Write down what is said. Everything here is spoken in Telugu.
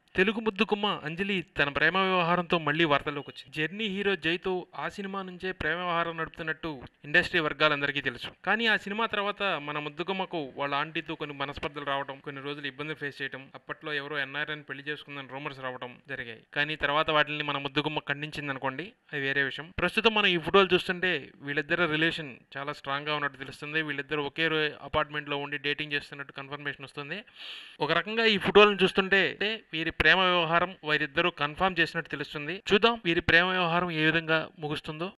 తెలుగు ముద్దుగుమ్మ అంజలి తన ప్రేమ వ్యవహారంతో మళ్ళీ వార్తల్లోకొచ్చింది. జర్నీ హీరో జైతో ఆ సినిమా నుంచే ప్రేమ వ్యవహారం నడుపుతున్నట్టు ఇండస్ట్రీ వర్గాలందరికీ తెలుసు. కానీ ఆ సినిమా తర్వాత మన ముద్దుగుమ్మకు వాళ్ళ ఆంటీతో కొన్ని మనస్పర్ధలు రావడం, కొన్ని రోజులు ఇబ్బందులు ఫేస్ చేయడం, అప్పట్లో ఎవరో ఎన్ఆర్ఐని పెళ్లి చేసుకుందని రూమర్స్ రావడం జరిగాయి. కానీ తర్వాత వాటిని మన ముద్దుగుమ్మ ఖండించింది అనుకోండి, అది వేరే విషయం. ప్రస్తుతం మనం ఈ ఫోటోలు చూస్తుంటే వీళ్ళిద్దరి రిలేషన్ చాలా స్ట్రాంగ్ గా ఉన్నట్టు తెలుస్తుంది. వీళ్ళిద్దరు ఒకే అపార్ట్మెంట్ లో ఉండి డేటింగ్ చేస్తున్నట్టు కన్ఫర్మేషన్ వస్తుంది. ఒక రకంగా ఈ ఫోటోలను చూస్తుంటే వీరి ప్రేమ వ్యవహారం వీరిద్దరూ కన్ఫర్మ్ చేసినట్టు తెలుస్తుంది. చూద్దాం వీరి ప్రేమ వ్యవహారం ఏ విధంగా ముగుస్తుందో.